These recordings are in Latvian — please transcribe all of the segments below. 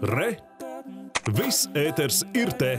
Re! Viss ēters ir te!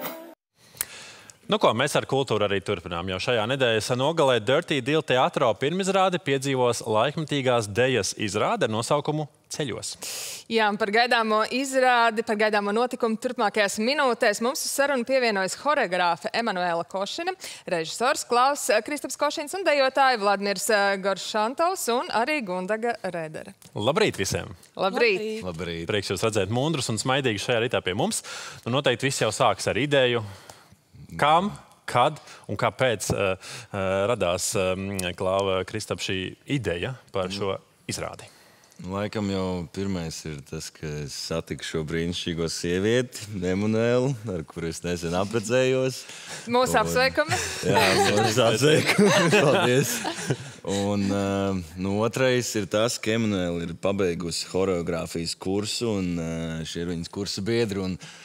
Nu ko, mēs ar kultūru arī turpinām. Jau šajā nedēļas nogalē Dirty Deal teātrā pirmizrāde piedzīvos laikmetīgās dejas izrāde ar nosaukumu Ceļos. Jā, un par gaidāmo izrādi, par gaidāmo notikumu turpmākajās minūtēs mums uz sarunu pievienojas choreogrāfe Emanuela Košina, režisors Klaus Kristaps Košins un dejotāji Vladimirs Goršantovs un arī Gundaga Redere. Labrīt visiem! Labrīt! Labrīt. Prieks jūs redzēt mundrus un smaidīgi šajā rītā pie mums. Nu, noteikti viss jau sāks ar ideju. Kam, kad un kāpēc radās Klauva Kristapa šī ideja par šo izrādi? Laikam jau pirmais ir tas, ka es satiku šo brīnišķīgo sievieti, Emanuelu, ar kuru es nesen apprecējos. Mūsu apsveikumi. Jā, mūsu apsveikumi. Paldies. Un otrais ir tas, ka Emanuela ir pabeigusi choreogrāfijas kursu, un šie ir viņas kursa biedri.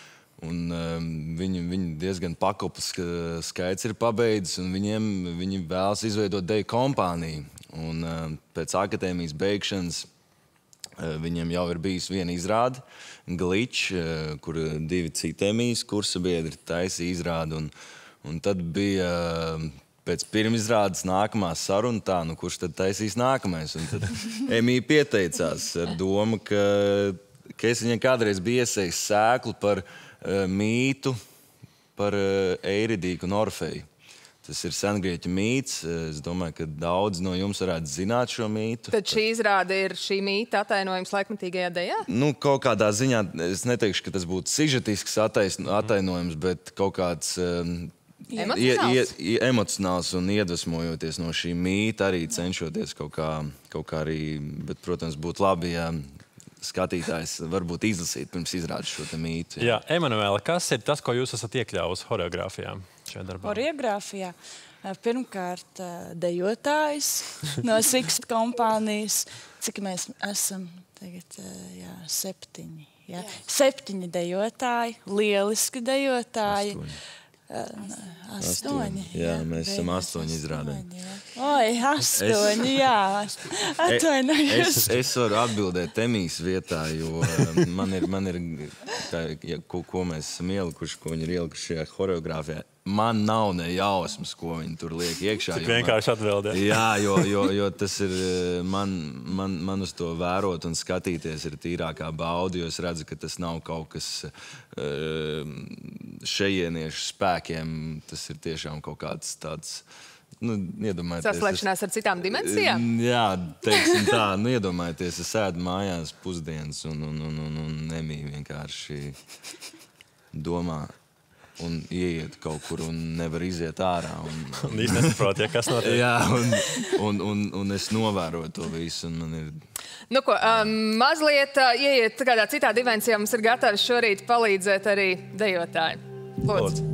Viņi diezgan pakopus skaits ir pabeidzis, un viņi vēlas izveidot deju kompāniju. Un pēc akadēmijas beigšanas viņiem jau ir bijis viena izrāde, Glitch, kur divi citēmijas kursa biedri taisīja izrādi. Un tad bija pēc pirmizrādes nākamā saruna tā, nu kurš tad taisīs nākamais. Un tad Emija pieteicās ar domu, ka es viņai kādreiz biju iesējis sēklu par mītu par Eiridīku un Orfeju. Tas ir sengrieķu mīts. Es domāju, ka daudz no jums varētu zināt šo mītu. Tad šī izrāde ir šī mīta atainojums laikmetīgajā dejā? Nu, kaut kādā ziņā, es neteikšu, ka tas būtu sižetisks atainojums, bet kaut kāds emocionāls un iedvesmojoties no šī mīta, arī cenšoties kaut kā arī, bet, protams, būtu labi, ja skatītājs varbūt izlasīt pirms izrādes šo te mītu. Jā, Emanuela, kas ir tas, ko jūs esat iekļāvusi choreogrāfijā šajā darbā? Choreogrāfijā pirmkārt dejotājs no Sixt kompānijas. Cik mēs esam tagad? Jā, 7. Jā. 7 dejotāji, lieliski dejotāji. 8. Jā, mēs esam 8 izrādē. Oi, 8, jā. Atvainojos. Es varu atbildēt Emijas vietā, jo man ir ko mēs esam ielikuši, ko viņi ir ielikuši šajā choreogrāfijā. Man nav ne jausmas, ko viņi tur liek iekšā. Cik vienkārši atbildē. Jā, jo tas ir, man uz to vērot un skatīties ir tīrākā bauda, jo es redzu, ka tas nav kaut kas šejieniešu spēkiem. Tas ir tiešām kaut kāds tāds, iedomājieties. Saslēgšanās ar citām dimensijām? Jā, teiksim tā, iedomājieties, es ēdu mājās pusdienas un Emija vienkārši domā un ieiet kaut kur un nevar iziet ārā. Un īsti nesaprot, ja kas notiek. Jā, un es novēroju to visu, un man ir... Nu ko, mazliet ieiet kādā citā dimensijā, mums ir gatavi šorīt palīdzēt arī dejotāji. Lūdzu.